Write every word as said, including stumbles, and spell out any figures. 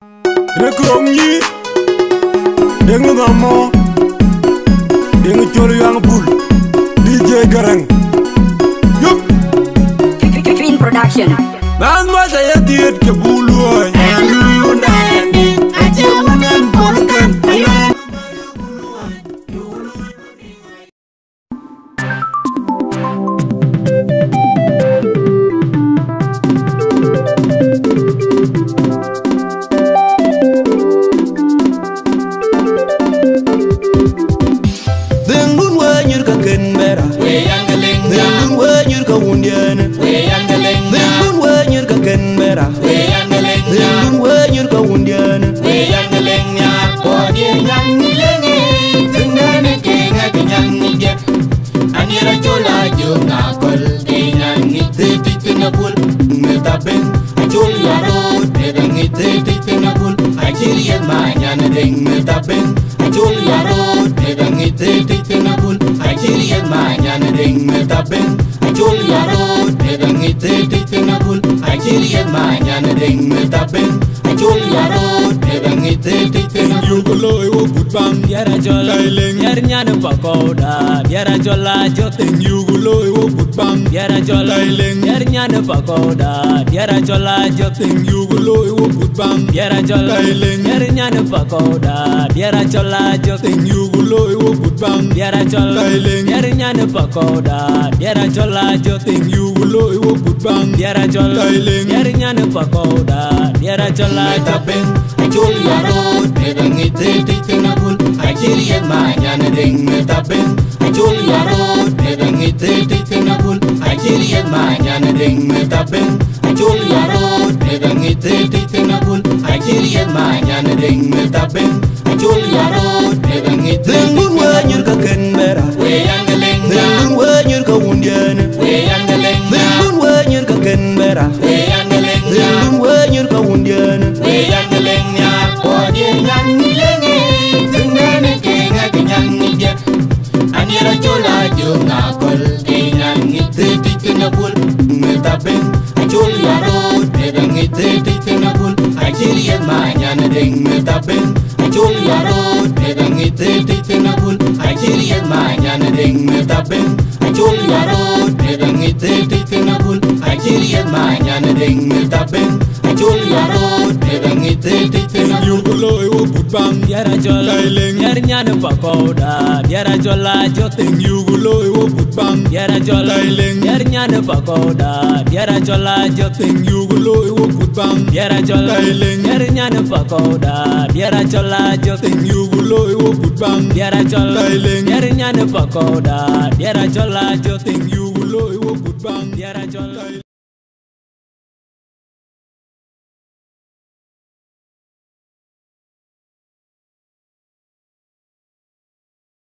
Rekrong yi Deng ngamo Deng cholu yang bul D J Garang Yup Green Production. Nang ma saya tiet ke bulu ay Alu nandi aja unan polkan ayan Biara jola, biara nyana pakoda. Biara jola, joting yugulo iwo putbang. Biara jola, biara nyana pakoda. Biara jola, joting yugulo iwo putbang. Biara jola, biara nyana pakoda. Biara jola, joting yugulo iwo putbang. Biara jola, biara nyana pakoda. Biara jola, joting yugulo iwo putbang. Biara jola, biara nyana pakoda. Biara jola, tapeng, ajol yaro, tebang ite titinabul. Ajiri manyana ding metapeng ajol yaro tebang ite titinabul ajiri manyana ding metapeng ajol yaro tebang ite titinabul ajiri manyana ding metapeng ajol yaro tebang ite dengun wanyur ka kenmera we yangeleng dengun wanyur ka undian we yangeleng dengun wanyur ka kenmera we yangeleng dengun wanyur ka undian we yangeleng ya podie yangeleng Anira chola junga kol Inyan ngite titinabul Metapeng Achol yaro Tebang ite titinabul Achiri manyana ding metapeng Achol yaro Tebang ite titinabul Achiri manyana ding metapeng Achol yaro Tebang ite titinabul Achiri manyana ding metapeng Achol yaro Tebang ite titinabul yugulo iwo putbang. Biara jola, biara nyana pakoda. Biara jola, joting yugulo iwo putbang. Biara jola, biara nyana pakoda. Biara jola, joting yugulo iwo putbang. Biara jola, biara nyana pakoda. Biara jola, joting yugulo iwo putbang. Biara jola, biara nyana pakoda. Biara jola, joting yugulo iwo putbang. Biara jola.